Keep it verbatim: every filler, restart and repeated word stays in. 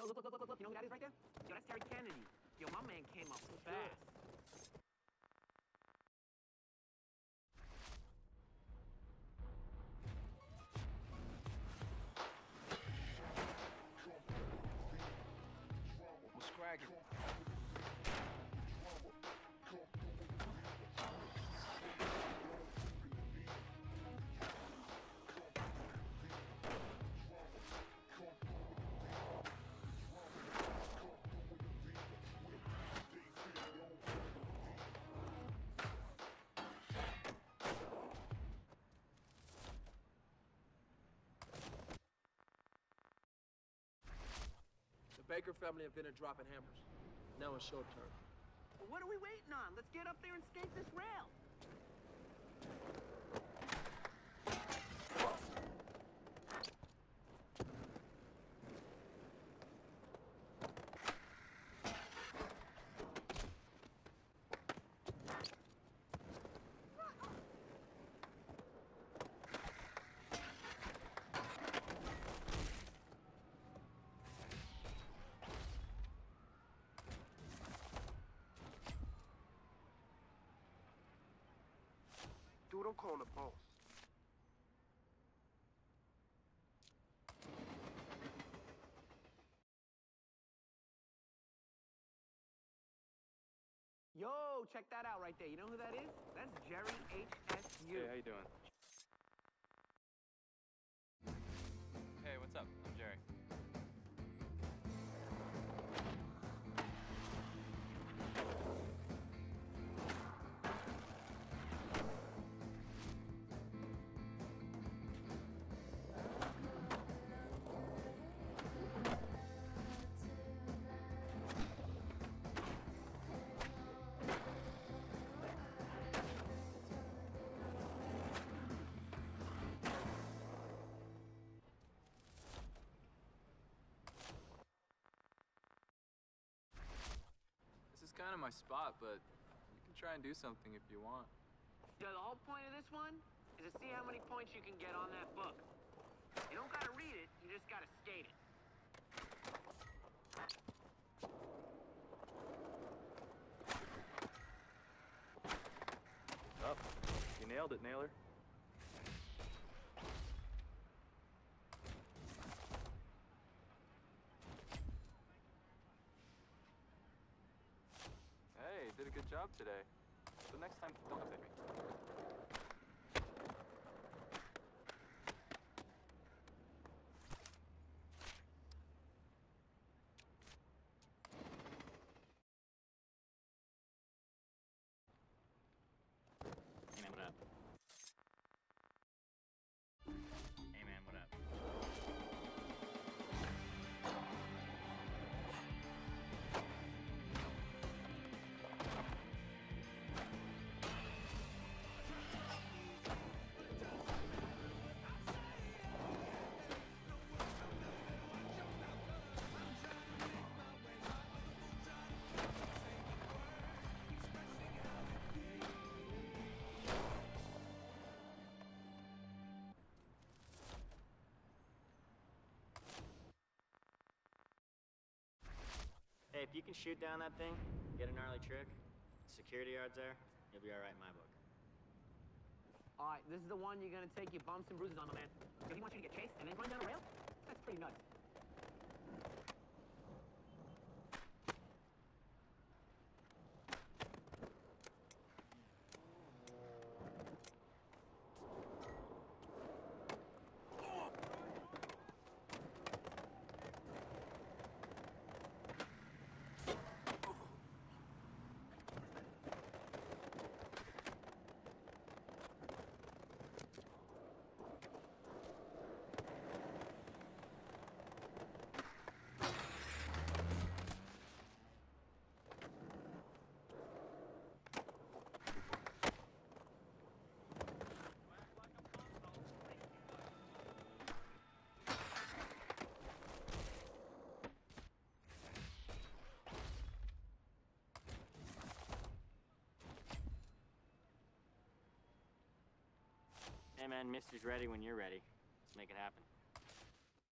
yo, look, look, look, look, look. You know who that is right there? Yo, that's Terry Kennedy. Yo, my man came up fast. What's cracking? The Baker family have been dropping hammers. Now it's short term. Well, what are we waiting on? Let's get up there and skate this rail. Dude, I'm calling the boss. Yo, check that out right there. You know who that is? That's Jerry H S U. Hey, how you doing? Hey, what's up? I'm Jerry. This is kind of my spot, but you can try and do something if you want. Yo, the whole point of this one is to see how many points you can get on that book. You don't gotta read it, you just gotta skate it. Oh, you nailed it, Nailer. Hey, did a good job today. But next time, don't upset me. Hey man, what up? Hey man, what up? Hey, if you can shoot down that thing, get a gnarly trick, security guards there, you'll be all right in my book. All right, this is the one you're gonna take your bumps and bruises on, my man. If he wants you to get chased and then run down a rail, that's pretty nuts. Hey man, Mister's ready when you're ready. Let's make it happen.